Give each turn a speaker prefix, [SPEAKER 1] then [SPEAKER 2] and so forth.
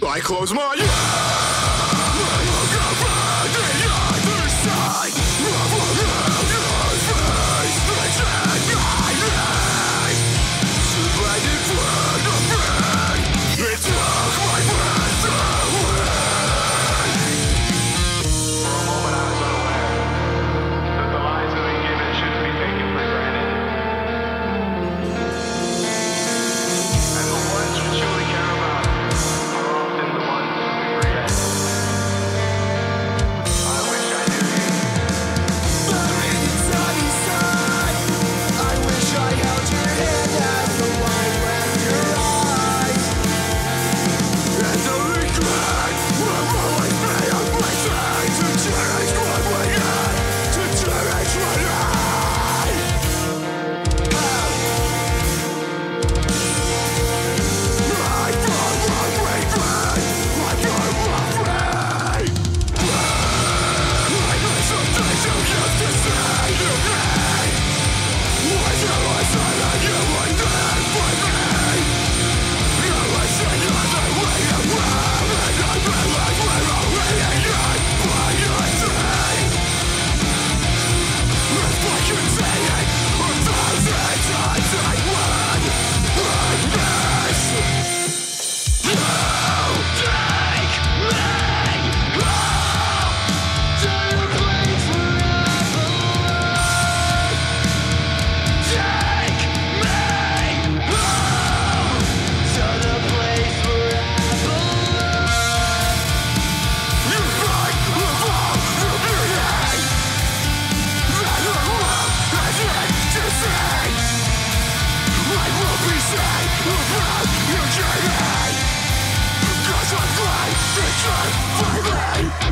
[SPEAKER 1] I close my eyes. I look up at the other side of your face. Pretend my life should let it burn away. It took my breath away.
[SPEAKER 2] For a moment I was unaware that the lives that we given shouldn't be taken for granted. And the ones we truly care about are often the ones we forget. I wish I knew you.
[SPEAKER 1] Buried inside inside, I wish I held your hand as the light left your eyes. And the regret will always be a blessing to cherish what we had, to cherish what I have. I don't want regret, I don't want free. I know some things you used to say to me. Why shall I say that you would live with me? You were saying the way you were, and I realize we're already in by your side. If I could say it 1,000 times, I would. I miss you. Take me home to the place where I belong. Take me home to the place where I belong. You fight the wall for beauty that the world has yet to see. I will be sad about your journey, 'cause I'm glad that you're for me.